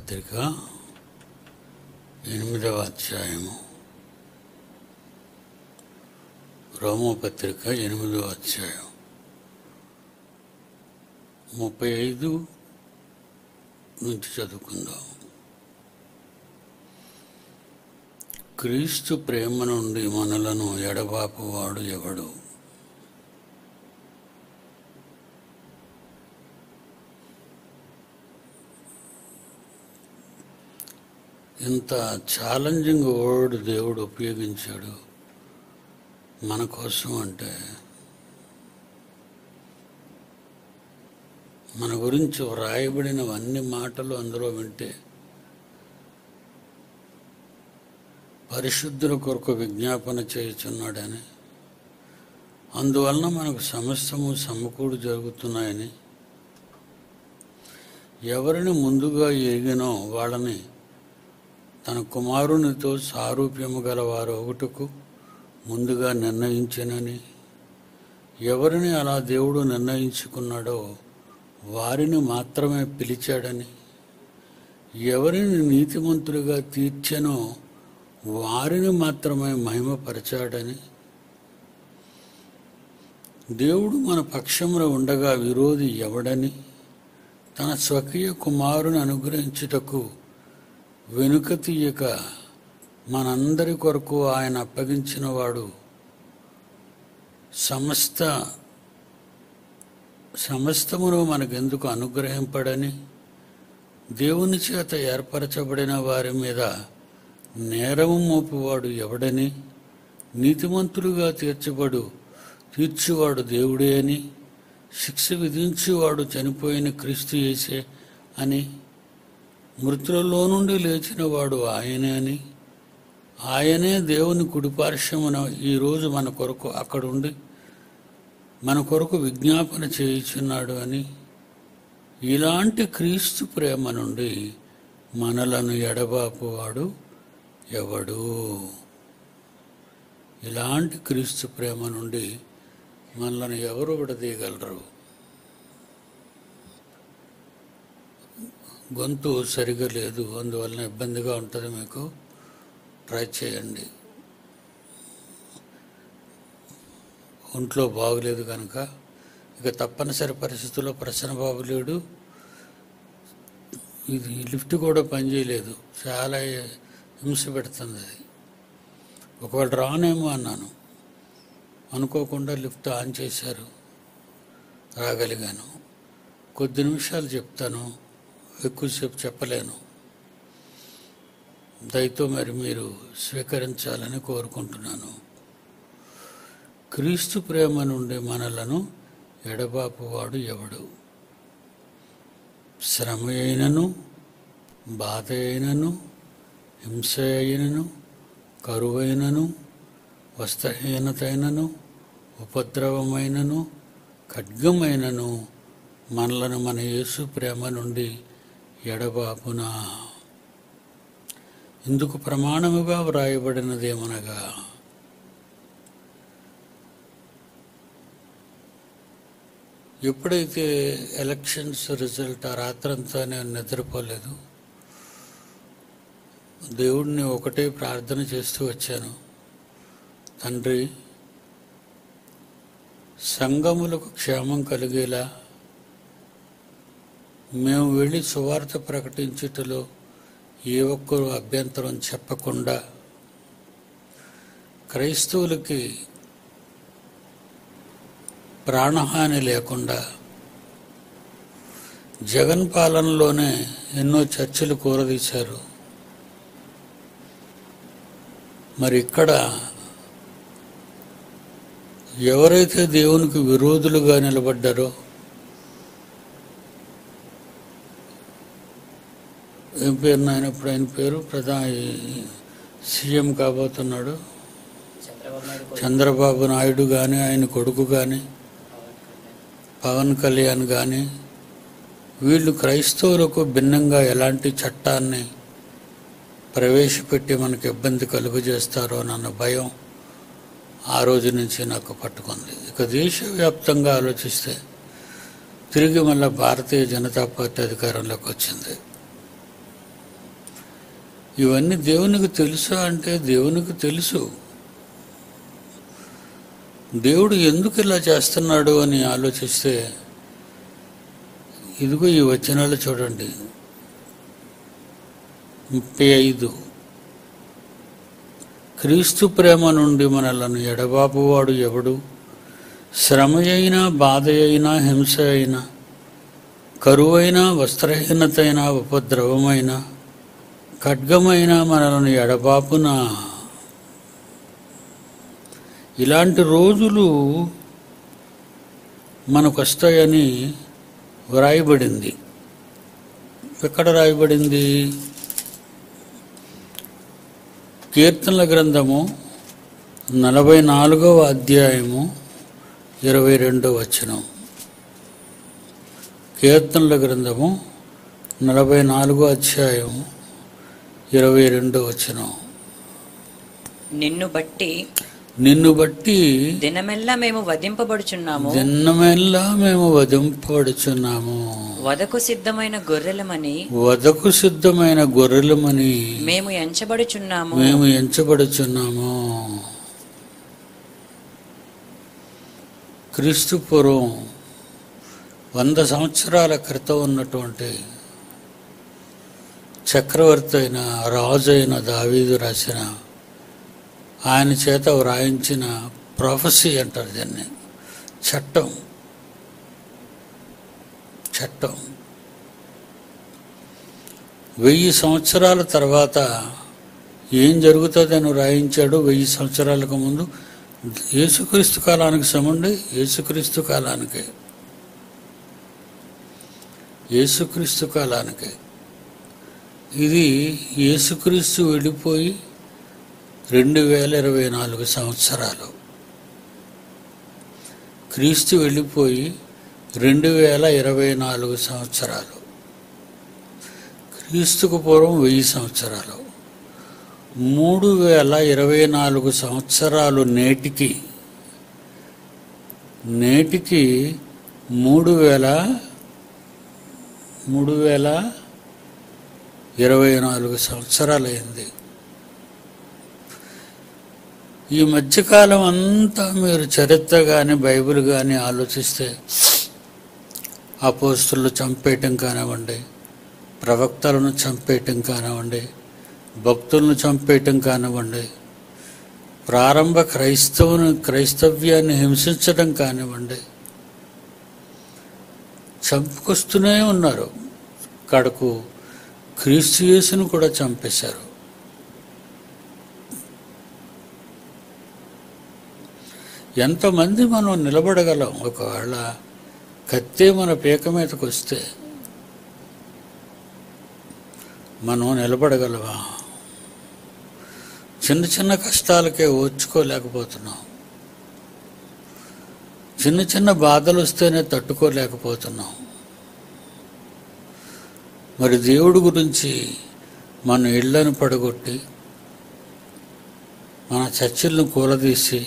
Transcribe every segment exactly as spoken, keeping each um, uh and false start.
పత్రిక ఎనిమిదవ అధ్యాయము. రోమా పత్రిక ఎనిమిదవ అధ్యాయం ముప్పై ఐదు నుంచి చదువుకుందాం. క్రీస్తు ప్రేమ నుండి మనలను ఎడబాపువాడు ఎవడు? ఇంత ఛాలెంజింగ్ వర్డ్ దేవుడు ఉపయోగించాడు మన కోసం. అంటే మన గురించి వ్రాయబడినవన్నీ మాటలు అందులో వింటే పరిశుద్ధుల కొరకు విజ్ఞాపన చేయుచున్నాడని, అందువలన మనకు సమస్తము సమకూడు జరుగుతున్నాయని, ఎవరిని ముందుగా ఎరిగినో వాళ్ళని తన కుమారునితో సారూప్యము గల వారు ఒకటుకు ముందుగా నిర్ణయించినని, ఎవరిని అలా దేవుడు నిర్ణయించుకున్నాడో వారిని మాత్రమే పిలిచాడని, ఎవరిని నీతిమంతులుగా తీర్చెనో వారిని మాత్రమే మహిమపరచాడని, దేవుడు మన పక్షంలో ఉండగా విరోధి ఎవడని, తన స్వకీయ కుమారుని అనుగ్రహించుటకు వెనుక తీయక మనందరి కొరకు ఆయన అప్పగించిన వాడు సమస్త సమస్తమును మనకెందుకు అనుగ్రహింపడని, దేవుని చేత ఏర్పరచబడిన వారి మీద నేరము మోపువాడు ఎవడని, నీతిమంతులుగా తీర్చబడు తీర్చువాడు దేవుడే అని, శిక్ష విధించేవాడు చనిపోయిన క్రీస్తు యేసే అని, మృతులలో నుండి లేచిన వాడు ఆయనే అని, ఆయనే దేవుని కుడిపార్శ్వమున ఈరోజు మన కొరకు అక్కడుండి మన కొరకు విజ్ఞాపన చేయుచున్నాడు అని, ఇలాంటి క్రీస్తు ప్రేమ నుండి మనలను ఎడబాపువాడు ఎవడు? ఇలాంటి క్రీస్తు ప్రేమ నుండి మనలను ఎవరు విడదీయగలరు? గొంతు సరిగా లేదు, అందువలన ఇబ్బందిగా ఉంటుంది మీకు. ట్రై చేయండి. ఒంట్లో బాగులేదు కనుక ఇక తప్పనిసరి పరిస్థితుల్లో ప్రసన్న బాబు లేడు. ఇది లిఫ్ట్ కూడా పనిచేయలేదు, చాలా హింస పెడుతుంది అది. ఒకవేళ రానేమో అన్నాను, అనుకోకుండా లిఫ్ట్ ఆన్ చేశారు, రాగలిగాను. కొద్ది నిమిషాలు చెప్తాను, ఎక్కువసేపు చెప్పలేను. దయతో మరి మీరు స్వీకరించాలని కోరుకుంటున్నాను. క్రీస్తు ప్రేమ నుండి మనలను ఎడబాపువాడు ఎవడు? శ్రమ అయినను, బాధ అయినను, హింస అయినను, కరువైనను, వస్త్రహీనతైనను, ఉపద్రవమైనను, ఖడ్గమైనను మనలను మన యేసు ప్రేమ నుండి ఎడబాపునా? ఇందుకు ప్రమాణముగా వ్రాయబడినదేమనగా, ఎప్పుడైతే ఎలక్షన్స్ రిజల్ట్ ఆ రాత్రంతా నేను నిద్రపోలేదు, దేవుడిని ఒకటే ప్రార్థన చేస్తూ వచ్చాను. తండ్రి, సంఘములకు క్షేమం కలిగేలా మేము వెళ్ళి సువార్త ప్రకటించుటలో ఏ ఒక్కరూ అభ్యంతరం చెప్పకుండా, క్రైస్తవులకి ప్రాణహాని లేకుండా, జగన్ పాలనలోనే ఎన్నో చర్చలు కూరదీశారు. మరి ఇక్కడ ఎవరైతే దేవునికి విరోధులుగా నిలబడ్డారో, ఏం పేరు నాయన ఇప్పుడు ఆయన పేరు, ప్రధాన సీఎం కాబోతున్నాడు చంద్రబాబు నాయుడు కానీ, ఆయన కొడుకు కానీ, పవన్ కళ్యాణ్ కానీ, వీళ్ళు క్రైస్తవులకు భిన్నంగా ఎలాంటి చట్టాన్ని ప్రవేశపెట్టి మనకు ఇబ్బంది కలుగజేస్తారో అన్న భయం ఆ రోజు నుంచి నాకు పట్టుకుంది. ఇక దేశవ్యాప్తంగా ఆలోచిస్తే తిరిగి మళ్ళీ భారతీయ జనతా పార్టీ అధికారంలోకి వచ్చింది. ఇవన్నీ దేవునికి తెలుసా అంటే దేవునికి తెలుసు. దేవుడు ఎందుకు ఇలా చేస్తున్నాడు అని ఆలోచిస్తే ఇదిగో ఈ వచనాలు చూడండి. ముప్పై ఐదు క్రీస్తు ప్రేమ నుండి మనలను ఎడబాపువాడు ఎవడు? శ్రమ అయినా, బాధ అయినా, హింస అయినా, కరువైన, వస్త్రహీనతైన, ఉపద్రవమైన, ఖడ్గమైన మనలను ఎడబాపున. ఇలాంటి రోజులు మనకు వస్తాయని వ్రాయబడింది. ఎక్కడ రాయబడింది? కీర్తనల గ్రంథము నలభై నాలుగవ అధ్యాయము ఇరవై రెండవ వచనం. కీర్తనల గ్రంథము నలభై నాలుగో అధ్యాయము ఇరవై రెండవ వచనం. నిన్ను బట్టి నిన్ను బట్టి దినమెల్లా మేము వధింపబడుచున్నాము దినమెల్లా మేము వధింపబడుచున్నాము వదకు సిద్ధమైన గొర్రెలమని వదకు సిద్ధమైన గొర్రెలమని మేము ఎంచబడుచున్నాము మేము ఎంచబడుచున్నాము. క్రీస్తు పూర్వం వంద సంవత్సరాల క్రితం ఉన్నటువంటి చక్రవర్తి అయిన రాజు అయిన దావీదు రాసిన, ఆయన చేత వ్రాయించిన ప్రొఫెసీ అంటారు దీన్ని, చట్టం. చట్టం వెయ్యి సంవత్సరాల తర్వాత ఏం జరుగుతుందని వ్రాయించాడు. వెయ్యి సంవత్సరాలకు ముందు యేసుక్రీస్తు కాలానికి సమండి, యేసుక్రీస్తు కాలానికి యేసుక్రీస్తు కాలానికి ఇది యేసుక్రీస్తు వెళ్ళిపోయి రెండు వేల ఇరవై నాలుగు సంవత్సరాలు. క్రీస్తు వెళ్ళిపోయి రెండు వేల ఇరవై నాలుగు సంవత్సరాలు. క్రీస్తుకు పూర్వం వెయ్యి సంవత్సరాలు. మూడు వేల ఇరవై నాలుగు సంవత్సరాలు నేటికి నేటికి మూడు వేల మూడు వేల ఇరవై నాలుగు సంవత్సరాలైంది. ఈ మధ్యకాలం అంతా మీరు చరిత్ర కానీ బైబిల్ కానీ ఆలోచిస్తే అపోస్తులను చంపేయటం కానివ్వండి, ప్రవక్తలను చంపేయటం కానివ్వండి, భక్తులను చంపేయటం కానివ్వండి, ప్రారంభ క్రైస్తవుని క్రైస్తవ్యాన్ని హింసించడం కానివ్వండి, చంపుకొస్తూనే ఉన్నారు. కడకు క్రీస్తు యేసును కూడా చంపేశారు. ఎంతమంది మనం నిలబడగలం? ఒకవేళ కత్తే మన పీక మీదకి వస్తే మనం నిలబడగలవా? చిన్న చిన్న కష్టాలకే ఓర్చుకోలేకపోతున్నాం. చిన్న చిన్న బాధలు వస్తేనే తట్టుకోలేకపోతున్నాం. మరి దేవుడి గురించి మన ఇళ్లను పడగొట్టి, మన చర్చిలను కూలదీసి,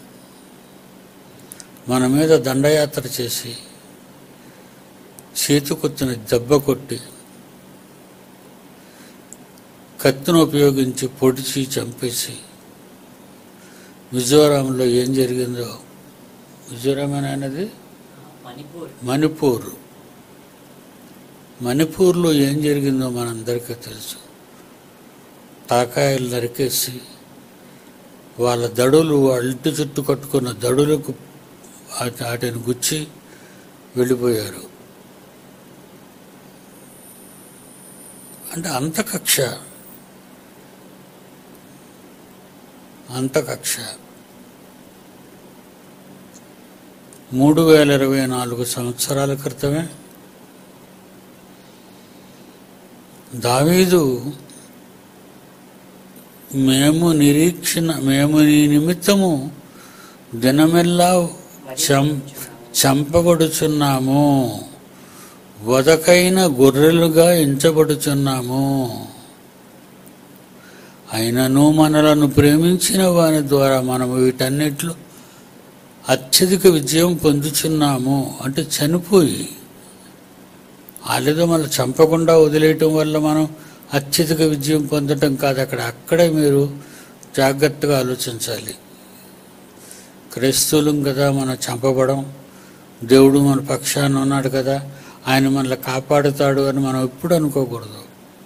మన మీద దండయాత్ర చేసి, చేతికొత్తిన దెబ్బ కొట్టి, కత్తిని ఉపయోగించి పొడిచి చంపేసి, మిజోరాంలో ఏం జరిగిందో, మిజోరాం అనేది మణిపూర్, మణిపూర్లో ఏం జరిగిందో మనందరికీ తెలుసు. తాకాయలు నరికేసి వాళ్ళ దడులు, వాళ్ళ ఇంటి చుట్టూ కట్టుకున్న దడులకు వాటిని గుచ్చి వెళ్ళిపోయారు. అంటే అంత కక్ష, అంత కక్ష. మూడు వేల ఇరవై నాలుగు సంవత్సరాల క్రితమే దావీదు మేము నిరీక్షణ మేము నీ నిమిత్తము దినమెల్లా చం చంపబడుచున్నాము, వదకైన గొర్రెలుగా ఎంచబడుచున్నాము. అయినను మనలను ప్రేమించిన వాని ద్వారా మనము వీటన్నిటిలో అత్యధిక విజయం పొందుచున్నాము. అంటే చనిపోయి వాళ్ళేదో మనం చంపకుండా వదిలేయటం వల్ల మనం అత్యధిక విజయం పొందటం కాదు. అక్కడ అక్కడే మీరు జాగ్రత్తగా ఆలోచించాలి. క్రైస్తవులం కదా, మనం చంపబడం, దేవుడు మన పక్షాన ఉన్నాడు కదా, ఆయన మనల్ని కాపాడుతాడు అని మనం ఎప్పుడు అనుకోకూడదు.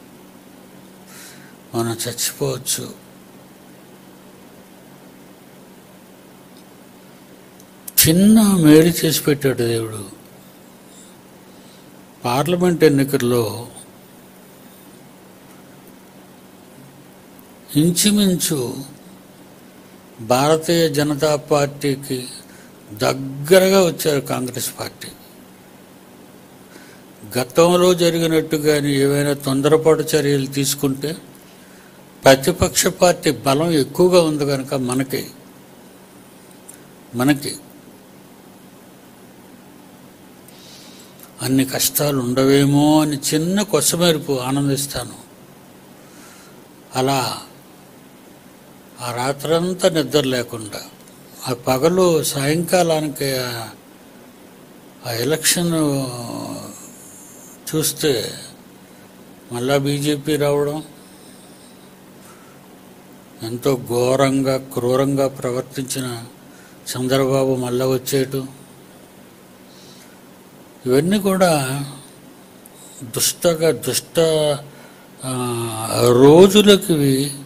మనం చచ్చిపోవచ్చు. చిన్న మేలు చేసి పెట్టాడు దేవుడు. పార్లమెంట్ ఎన్నికల్లో ఇంచుమించు భారతీయ జనతా పార్టీకి దగ్గరగా వచ్చారు కాంగ్రెస్ పార్టీ. గతంలో జరిగినట్టుగాని ఏవైనా తొందరపాటు చర్యలు తీసుకుంటే ప్రతిపక్ష పార్టీ బలం ఎక్కువగా ఉంది కనుక మనకి మనకి అన్ని కష్టాలు ఉండవేమో అని చిన్న కొసమెరుపు ఆనందిస్తాను. అలా ఆ రాత్రంతా నిద్ర లేకుండా, ఆ పగలు సాయంకాలానికి ఆ ఎలక్షన్ చూస్తే మళ్ళా బీజేపీ రావడం, ఎంతో ఘోరంగా క్రూరంగా ప్రవర్తించిన చంద్రబాబు మళ్ళా వచ్చేయటం, ఇవన్నీ కూడా దుష్టగా దుష్ట రోజులకి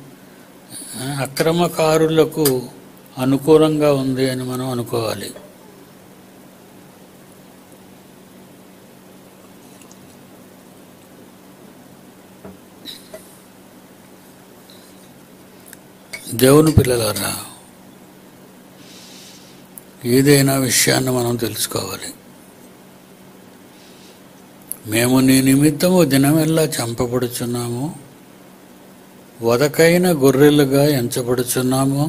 అక్రమకారులకు అనుకూలంగా ఉంది అని మనం అనుకోవాలి. దేవుని పిల్లలారా, ఏదైనా విషయాన్ని మనం తెలుసుకోవాలి. మేము నీ నిమిత్తము దినమెల్లా చంపబడుచున్నాము, వదకైన గొర్రెలుగా ఎంచబడుచున్నాము.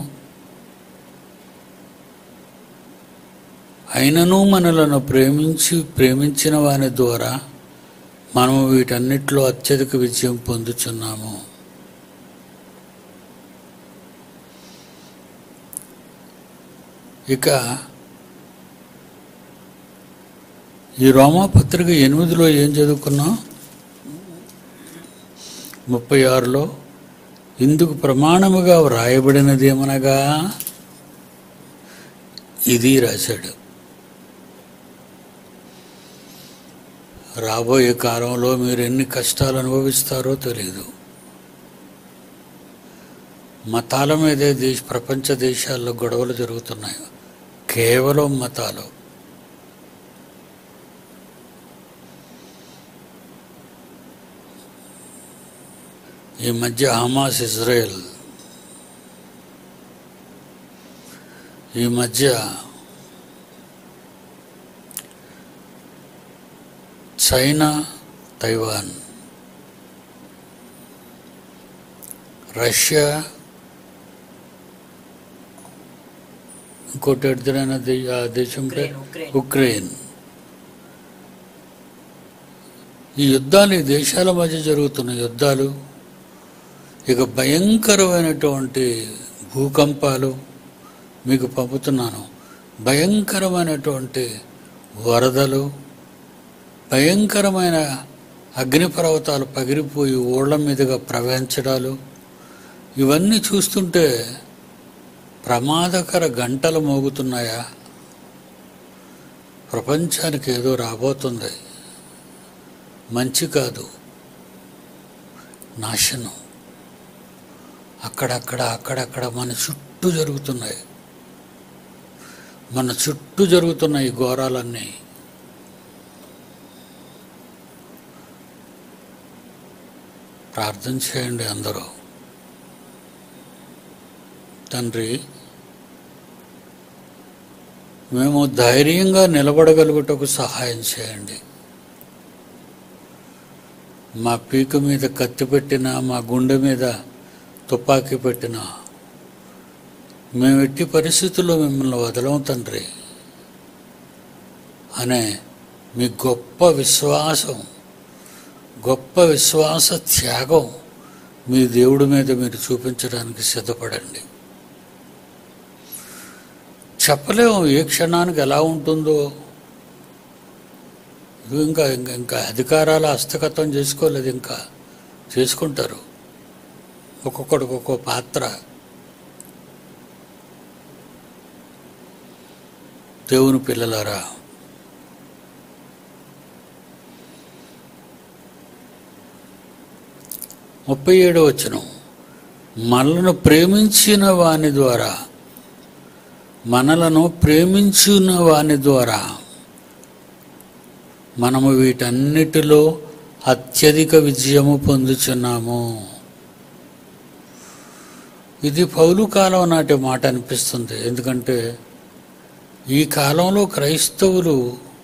అయినను మనలను ప్రేమించి ప్రేమించిన వాని ద్వారా మనము వీటన్నిటిలో అత్యధిక విజయం పొందుచున్నాము. ఇక ఈ రోమాపత్రిక ఎనిమిదిలో ఏం చదువుకున్నాం? ముప్పై ఆరులో ఇందుకు ప్రమాణముగా వ్రాయబడినది ఏమనగా ఇది రాశాడు. రాబోయే కాలంలో మీరు ఎన్ని కష్టాలు అనుభవిస్తారో తెలియదు. మతాల మీదే దేశ ప్రపంచ దేశాల్లో గొడవలు జరుగుతున్నాయి, కేవలం మతాలు. ఈ మధ్య హమాస్ ఇజ్రాయెల్, ఈ మధ్య చైనా తైవాన్, రష్యా, ఇంకోటి ఎడుతున్న దేశం ఉక్రెయిన్. ఈ యుద్ధాలు ఈ దేశాల మధ్య జరుగుతున్న యుద్ధాలు, ఇక భయంకరమైనటువంటి భూకంపాలు మీకు పంపుతున్నాను, భయంకరమైనటువంటి వరదలు, భయంకరమైన అగ్నిపర్వతాలు పగిలిపోయి ఓళ్ల మీదుగా ప్రవహించడాలు, ఇవన్నీ చూస్తుంటే ప్రమాదకర గంటలు మోగుతున్నాయా? ప్రపంచానికి ఏదో రాబోతుంది, మంచి కాదు, నాశనం. అక్కడక్కడ అక్కడక్కడ మన చుట్టూ జరుగుతున్నాయి, మన చుట్టూ జరుగుతున్నాయి ఈ ఘోరాలన్నీ. ప్రార్థన చేయండి అందరూ. తండ్రి, మేము ధైర్యంగా నిలబడగలుగుటకు సహాయం చేయండి. మా పీక మీద కత్తి పెట్టినా, మా గుండె మీద తుపాకీ పెట్టినా, మేము ఎట్టి పరిస్థితుల్లో మిమ్మల్ని వదలం తండ్రి అనే మీ గొప్ప విశ్వాసం, గొప్ప విశ్వాస త్యాగం మీ దేవుడి మీద మీరు చూపించడానికి సిద్ధపడండి. చెప్పలేము ఏ క్షణానికి ఎలా ఉంటుందో. ఇంకా ఇంకా ఇంకా అధికారాల హస్తగతం చేసుకోలేదు, ఇంకా చేసుకుంటారు, ఒక్కొక్కడికి ఒక్కో పాత్ర. దేవుని పిల్లలారా, ముప్పై ఏడో వచనం, మనలను ప్రేమించిన వాని ద్వారా మనలను ప్రేమించిన వాని ద్వారా మనము వీటన్నిటిలో అత్యధిక విజయము పొందుచున్నాము. ఇది పౌలు కాలం నాటి మాట అనిపిస్తుంది. ఎందుకంటే ఈ కాలంలో క్రైస్తవులు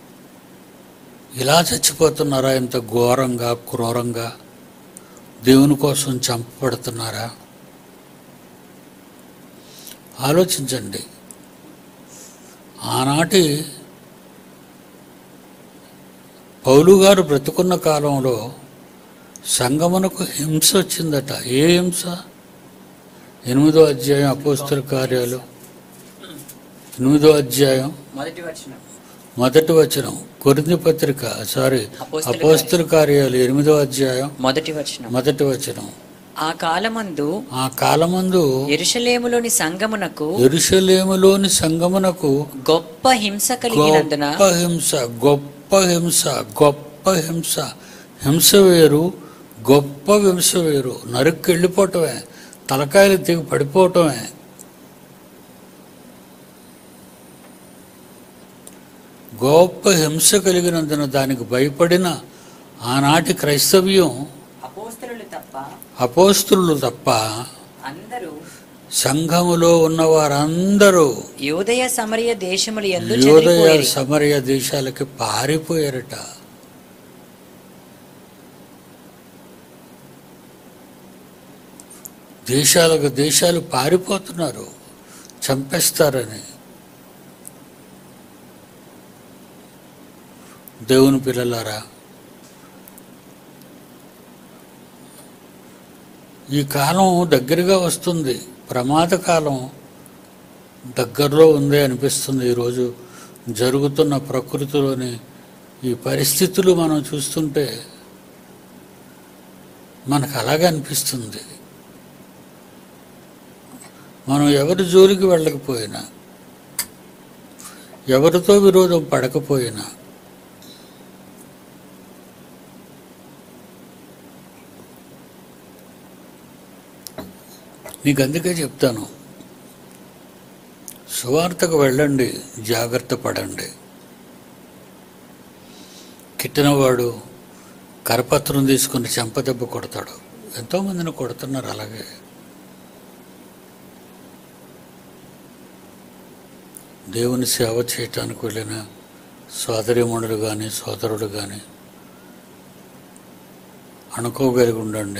ఇలా చచ్చిపోతున్నారా? ఇంత ఘోరంగా, క్రూరంగా దేవుని కోసం చంపబడుతున్నారా? ఆలోచించండి. ఆనాటి పౌలు గారు బ్రతుకున్న కాలంలో సంగమునకు హింస వచ్చిందట. ఏ హింస? ఎనిమిదో అధ్యాయం అపోస్తల కార్యాలు ఎనిమిదో అధ్యాయం మొదటి వచనం మొదటి వచనం కొరింథీ పత్రిక సారీ అపోస్తల కార్యాలు ఎనిమిదో అధ్యాయం మొదటి వచనం మొదటి వచనం. ఆ కాలమందు ఆ కాలమందు యెరూషలేములోని సంగమునకు యెరూషలేములోని సంగమునకు గొప్ప హింస కలిగినందున గొప్ప హింస గొప్ప హింస గొప్ప హింస. హింస వేరు, గొప్ప హింస వేరు. నరుక్కి వెళ్ళిపోవటమే, తలకాయలు తెగి పడిపోవటమే. గొప్ప హింస కలిగినందున దానికి భయపడిన ఆనాటి క్రైస్తవ్యం అపోస్తలులు తప్ప అపోస్తులు తప్ప అందరూ సంఘములో ఉన్న వారందరూ యూదయ సమరయ దేశములు యందు యూదయ చెదిరిపోయిరి. సమరయ దేశాలకి పారిపోయారట. దేశాలకు దేశాలు పారిపోతున్నారు చంపేస్తారని. దేవుని పిల్లలారా, ఈ కాలం దగ్గరగా వస్తుంది. ప్రమాదకాలం దగ్గరలో ఉంది అనిపిస్తుంది. ఈరోజు జరుగుతున్న ప్రకృతిలోని ఈ పరిస్థితులు మనం చూస్తుంటే మనకు అలాగే అనిపిస్తుంది. మనం ఎవరి జోలికి వెళ్ళకపోయినా, ఎవరితో విరోధం పడకపోయినా, నీకు అందుకే చెప్తాను, సువార్తకు వెళ్ళండి, జాగ్రత్త పడండి. కిట్టినవాడు కరపత్రం తీసుకుని చెంపదెబ్బ కొడతాడు. ఎంతోమందిని కొడుతున్నారు. అలాగే దేవుని సేవ చేయటానికి వెళ్ళిన సోదరీమణులు కానీ సోదరుడు కానీ అనుకోగలిగి ఉండండి.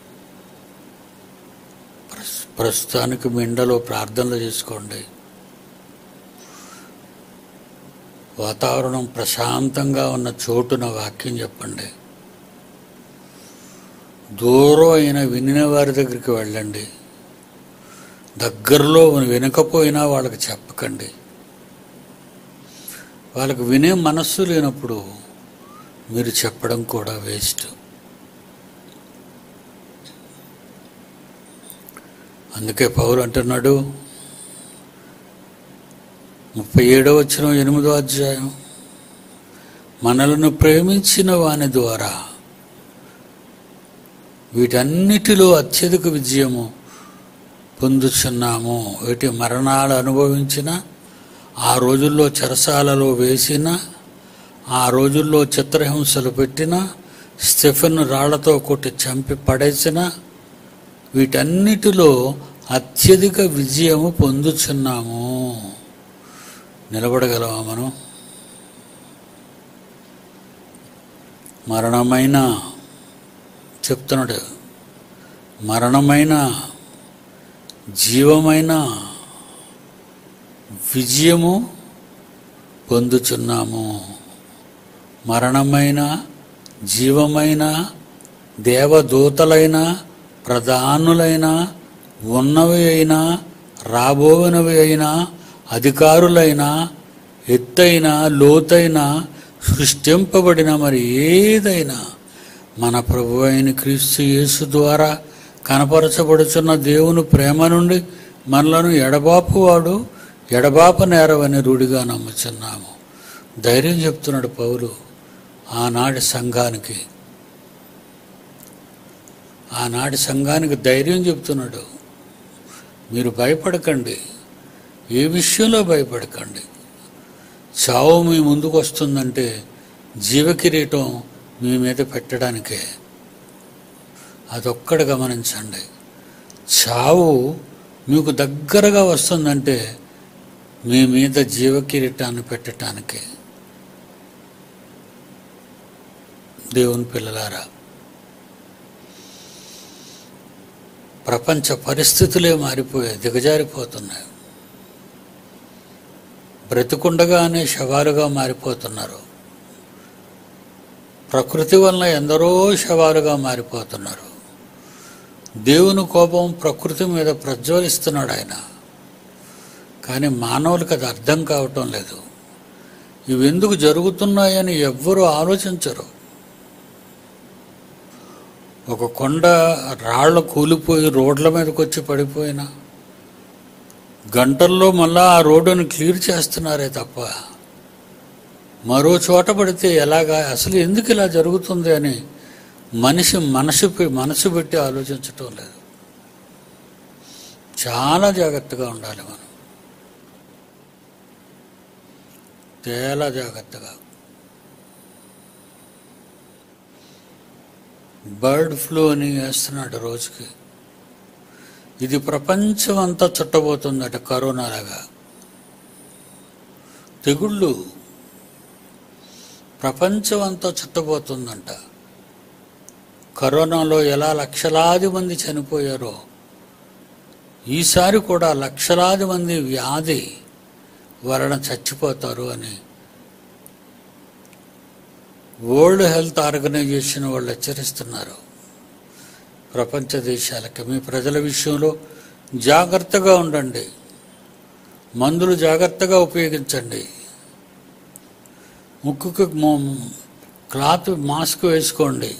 ప్రస్తుతానికి మీ ఇండలో ప్రార్థనలు చేసుకోండి. వాతావరణం ప్రశాంతంగా ఉన్న చోటున వాక్యం చెప్పండి. దూరం అయిన వినిన వారి దగ్గరికి వెళ్ళండి. దగ్గరలో వినకపోయినా వాళ్ళకి చెప్పకండి. వాళ్ళకి వినే మనస్సు లేనప్పుడు మీరు చెప్పడం కూడా వేస్ట్. అందుకే పౌలు అంటున్నాడు, ముప్పై ఏడో వచనం ఎనిమిదో అధ్యాయం, మనలను ప్రేమించిన వాని ద్వారా వీటన్నిటిలో అత్యధిక విజయము పొందుచున్నాము. వీటి మరణాలు అనుభవించిన, ఆ రోజుల్లో చెరసాలలో వేసిన, ఆ రోజుల్లో చిత్రహింసలు పెట్టిన, స్టెఫెన్ రాళ్లతో కొట్టి చంపి పడేసిన, వీటన్నిటిలో అత్యధిక విజయము పొందుచున్నాము. నిలబడగలమా మనం? మరణమైన చెప్తున్నాడు, మరణమైన జీవమైన విజయము పొందుచున్నాము. మరణమైన జీవమైన దేవదూతలైన ప్రధానులైన ఉన్నవి అయినా రాబోనవి అయినా అధికారులైన ఎత్తైన లోతైన సృష్టింపబడిన మరి ఏదైనా మన ప్రభు అయిన క్రీస్తు యేసు ద్వారా కనపరచబడుచున్న దేవుని ప్రేమ నుండి మనలను ఎడబాపువాడు ఎడబాప నేరవని రూఢిగా నమ్ముచున్నాము. ధైర్యం చెప్తున్నాడు పౌలు ఆనాటి సంఘానికి. ఆనాటి సంఘానికి ధైర్యం చెప్తున్నాడు. మీరు భయపడకండి, ఏ విషయంలో భయపడకండి. చావు మీ ముందుకు వస్తుందంటే జీవకిరీటం మీ మీద పెట్టడానికే. అదొక్కడు గమనించండి. చావు మీకు దగ్గరగా వస్తుందంటే మీ మీద జీవకిరీటాన్ని పెట్టడానికే. దేవుని పిల్లలారా, ప్రపంచ పరిస్థితులే మారిపోయాయి, దిగజారిపోతున్నాయి. బ్రతికుండగానే శవాలుగా మారిపోతున్నారు. ప్రకృతి వలన ఎందరో శవాలుగా మారిపోతున్నారు. దేవుని కోపం ప్రకృతి మీద ప్రజ్వలిస్తున్నాడు ఆయన. కానీ మానవులకు అది అర్థం కావటం లేదు. ఇవెందుకు జరుగుతున్నాయని ఎవ్వరూ ఆలోచించరు. ఒక కొండ రాళ్ళు కూలిపోయి రోడ్ల మీదకి వచ్చి పడిపోయినా గంటల్లో మళ్ళా ఆ రోడ్డును క్లియర్ చేస్తున్నారే తప్ప మరో చోట పడితే ఎలాగా, అసలు ఎందుకు ఇలా జరుగుతుంది అని మనిషి మనసు మనసు పెట్టి ఆలోచించటం లేదు. చాలా జాగ్రత్తగా ఉండాలి మనం, చాలా జాగ్రత్తగా. బర్డ్ ఫ్లూ అని వేస్తున్నాడు రోజుకి. ఇది ప్రపంచం అంతా చుట్టబోతుందట, కరోనాలాగా. తెగుళ్ళు ప్రపంచం అంతా చుట్టబోతుందంట. కరోనాలో ఎలా లక్షలాది మంది చనిపోయారో ఈసారి కూడా లక్షలాది మంది వ్యాధి వలన చచ్చిపోతారు అని వరల్డ్ హెల్త్ ఆర్గనైజేషన్ వాళ్ళు హెచ్చరిస్తున్నారు ప్రపంచ దేశాలకి. మీ ప్రజల విషయంలో జాగ్రత్తగా ఉండండి, మందులు జాగ్రత్తగా ఉపయోగించండి, ముక్కుకు క్లాత్ మాస్క్ వేసుకోండి.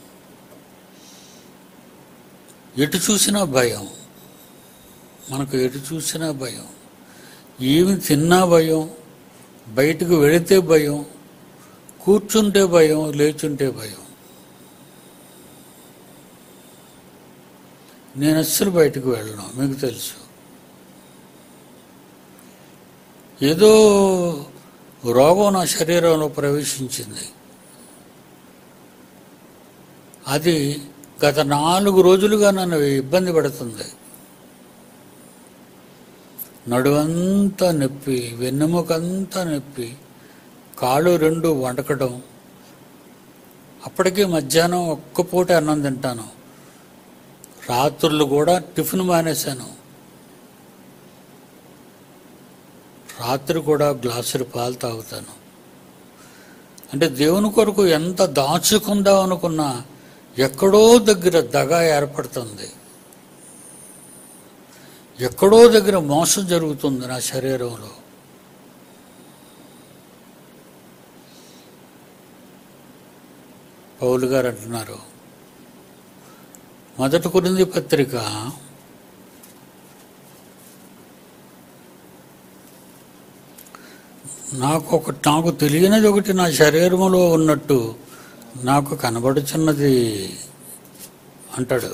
ఎటు చూసినా భయం, మనకు ఎటు చూసినా భయం. ఏమి తిన్నా భయం, బయటకు వెళితే భయం, కూర్చుంటే భయం, లేచుంటే భయం. నేను అస్సలు బయటకు వెళ్ళను, మీకు తెలుసు. ఏదో రోగం నా శరీరంలో ప్రవేశించింది. అది గత నాలుగు రోజులుగా నన్ను ఇబ్బంది పడుతుంది. నడువంతా నొప్పి, వెన్నెముకంతా నొప్పి, కాళ్ళు రెండు వణకడం. అప్పటికే మధ్యాహ్నం ఒక్క పూట అన్నం తింటాను, రాత్రులు కూడా టిఫిన్ మానేశాను. రాత్రి కూడా గ్లాసులు పాలు తాగుతాను. అంటే దేవుని కొరకు ఎంత దాచుకుందాం అనుకున్నా ఎక్కడో దగ్గర దగ ఏర్పడుతుంది, ఎక్కడో దగ్గర మోసం జరుగుతుంది నా శరీరంలో. పౌలు గారు అంటున్నారు, మొదటి కొరింథీ పత్రిక నాకు ఒక నాకు తెలియనిది ఒకటి నా శరీరంలో ఉన్నట్టు నాకు కనబడుచున్నది అంటాడు.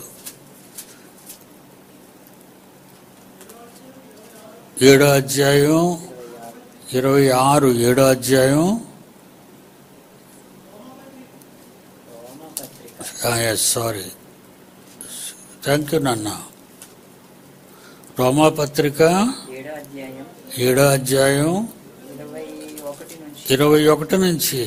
ఏడో అధ్యాయం ఇరవై ఆరు ఏడో అధ్యాయం సారీ థ్యాంక్ యూ నాన్న. రోమాపత్రిక ఏడో అధ్యాయం ఇరవై ఒకటి నుంచి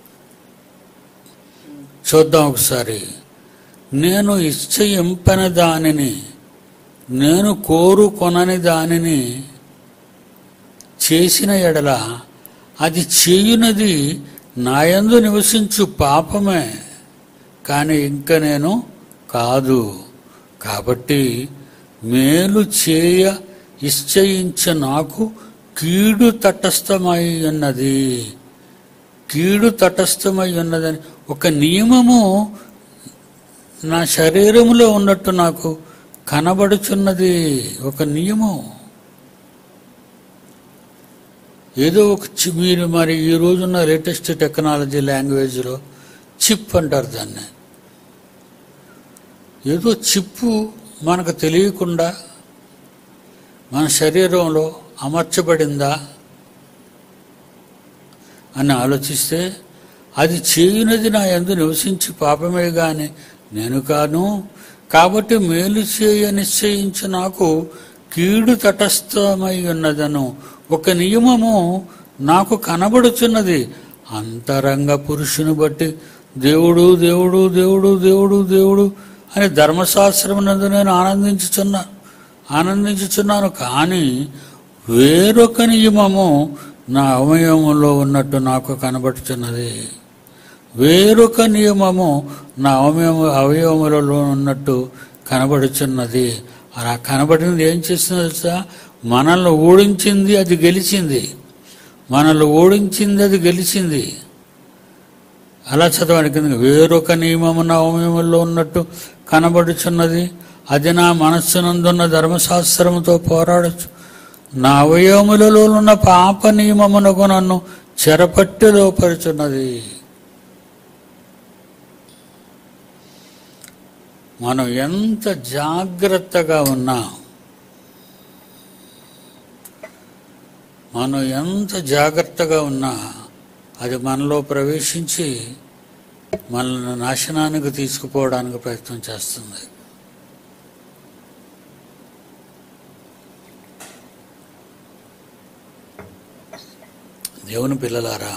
చూద్దాం ఒకసారి. నేను ఇచ్చయింపని దానిని, నేను కోరుకొనని దానిని చేసిన ఎడల అది చేయునది నాయందు నివసించు పాపమే, కానీ ఇంక నేను కాదు. కాబట్టి మేలు చేయ ఇశ్చయించ నాకు కీడు తటస్థమై ఉన్నది. కీడు తటస్థమై ఉన్నదని ఒక నియమము నా శరీరములో ఉన్నట్టు నాకు కనబడుచున్నది. ఒక నియమం. ఏదో ఒక చి మీరు మరి ఈ రోజున్న లేటెస్ట్ టెక్నాలజీ లాంగ్వేజ్లో చిప్ అంటారు దాన్ని. ఏదో చిప్పు మనకు తెలియకుండా మన శరీరంలో అమర్చబడిందా అని ఆలోచిస్తే, అది చేయునది నా యందు నివసించి పాపమే గాని నేను కాను, కాబట్టి మేలు చేయ నిశ్చయించు నాకు కీడు తటస్థమై ఉన్నదను ఒక నియమము నాకు కనబడుచున్నది. అంతరంగ పురుషుని బట్టి దేవుడు దేవుడు దేవుడు దేవుడు దేవుడు అని ధర్మశాస్త్రమునందు నేను ఆనందించుచున్నా ఆనందించుచున్నాను కానీ వేరొక నియమము నా అవయవములో ఉన్నట్టు నాకు కనబడుచున్నది. వేరొక నియమము నా అవయవ అవయవములలో ఉన్నట్టు కనబడుచున్నది. అలా కనబడినది ఏం చేస్తుందో తెలుసా? మనల్ని ఓడించింది, అది గెలిచింది. మనల్ని ఓడించింది, అది గెలిచింది. అలా చదవడానికి వేరొక నియమము నా అవయవములో ఉన్నట్టు కనబడుచున్నది. అది నా మనస్సునందున్న ధర్మశాస్త్రముతో పోరాడచ్చు. నా అవయవములలో ఉన్న పాప నియమమునకు నన్ను చెరపట్టి లోపరుచున్నది. మనం ఎంత జాగ్రత్తగా ఉన్నా, మనం ఎంత జాగ్రత్తగా ఉన్నా అది మనలో ప్రవేశించి మనల్ని నాశనానికి తీసుకుపోవడానికి ప్రయత్నం చేస్తుంది. దేవుని పిల్లలారా,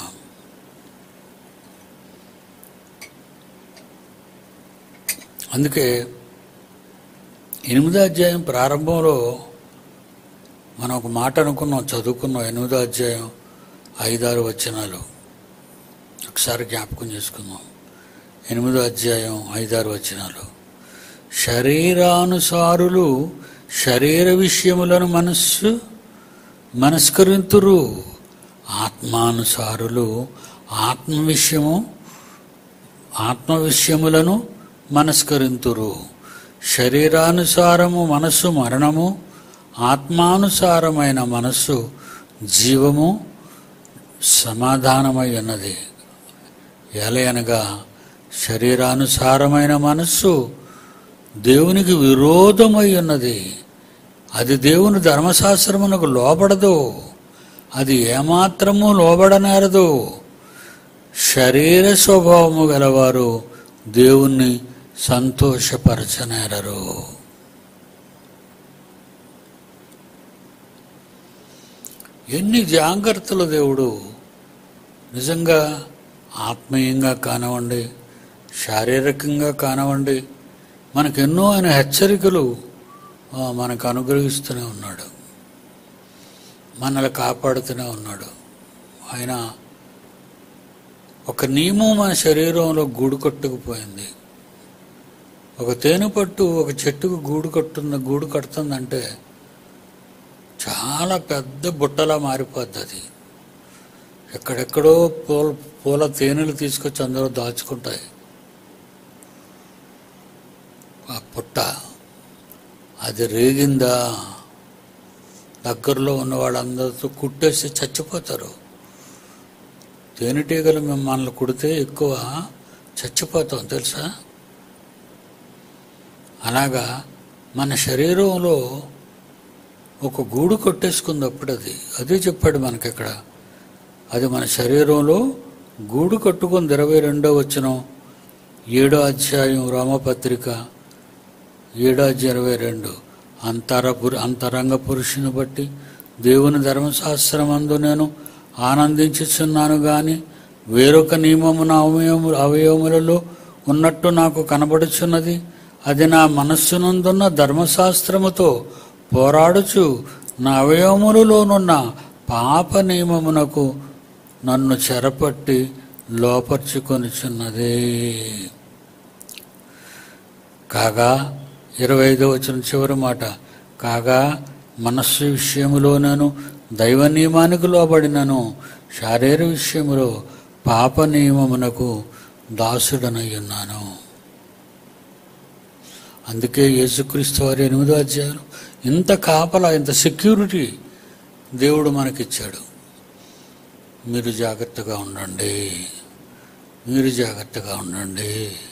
అందుకే ఎనిమిదో అధ్యాయం ప్రారంభంలో మనం ఒక మాట అనుకున్నాం, చదువుకున్నాం. ఎనిమిదో అధ్యాయం ఐదారు వచనాలు ఒకసారి జ్ఞాపకం చేసుకుందాం. ఎనిమిదో అధ్యాయం ఐదారు వచనాలు. శరీరానుసారులు శరీర విషయములను మనస్సు మనస్కరింతురు, ఆత్మానుసారులు ఆత్మ విషయము ఆత్మ విషయములను మనస్కరింతురు. శరీరానుసారము మనస్సు మరణము, ఆత్మానుసారమైన మనస్సు జీవము సమాధానమై ఉన్నది. ఎలయనగా శరీరానుసారమైన మనస్సు దేవునికి విరోధమై ఉన్నది. అది దేవుని ధర్మశాస్త్రమునకు లోబడదు, అది ఏమాత్రము లోబడనేరదు. శరీర స్వభావము గలవారు దేవుణ్ణి సంతోషపరచనేరరు. ఎన్ని జాగ్రత్తలు దేవుడు నిజంగా ఆత్మీయంగా కానివ్వండి, శారీరకంగా కానివ్వండి, మనకెన్నో ఆయన హెచ్చరికలు మనకు అనుగ్రహిస్తూనే ఉన్నాడు, మనల్ని కాపాడుతూనే ఉన్నాడు. ఆయన ఒక నియమం మన శరీరంలో గూడు కట్టుకుపోయింది. ఒక తేనెపట్టు ఒక చెట్టుకు గూడు కట్టున్న గూడు కడుతుందంటే చాలా పెద్ద బుట్టలా మారిపోద్ది. అది ఎక్కడెక్కడో పూల పూల తేనెలు తీసుకొచ్చి అందరూ దాచుకుంటాయి. ఆ పుట్ట అది రేగిందా దగ్గరలో ఉన్న వాళ్ళందరితో కుట్టేసి చచ్చిపోతారు. తేనెటీగలు మిమ్మల్ని కుడితే ఎక్కువ చచ్చిపోతాం తెలుసా. అలాగా మన శరీరంలో ఒక గూడు కొట్టేసుకున్నప్పుడు అది అదే చెప్పాడు మనకి ఇక్కడ. అది మన శరీరంలో గూడు కట్టుకుంది. ఇరవై రెండో వచనం ఏడో అధ్యాయం రోమపత్రిక ఏడో అధ్యాయం ఇరవై రెండు. అంతర పురు అంతరంగ పురుషుని బట్టి దేవుని ధర్మశాస్త్రమందు నేను ఆనందించుచున్నాను కానీ వేరొక నియమము నా అవయవము అవయవములలో ఉన్నట్టు నాకు కనబడుచున్నది. అది నా మనస్సునందున్న ధర్మశాస్త్రముతో పోరాడుచు నా అవయవములలోనున్న పాప నియమమునకు నన్ను చెరపట్టి లోపర్చుకొనిచున్నది. కాగా ఇరవై ఐదో వచ్చిన చివరి మాట, కాగా మనస్సు విషయములో నేను దైవ నియమానికి లోబడినను, శారీర విషయములో పాప నియమమునకు దాసుడనై ఉన్నాను. అందుకే యేసుక్రీస్తు వారి ఎనిమిదో అధ్యాయం ఇంత కాపలా, ఇంత సెక్యూరిటీ దేవుడు మనకిచ్చాడు. మీరు జాగ్రత్తగా ఉండండి, మీరు జాగ్రత్తగా ఉండండి.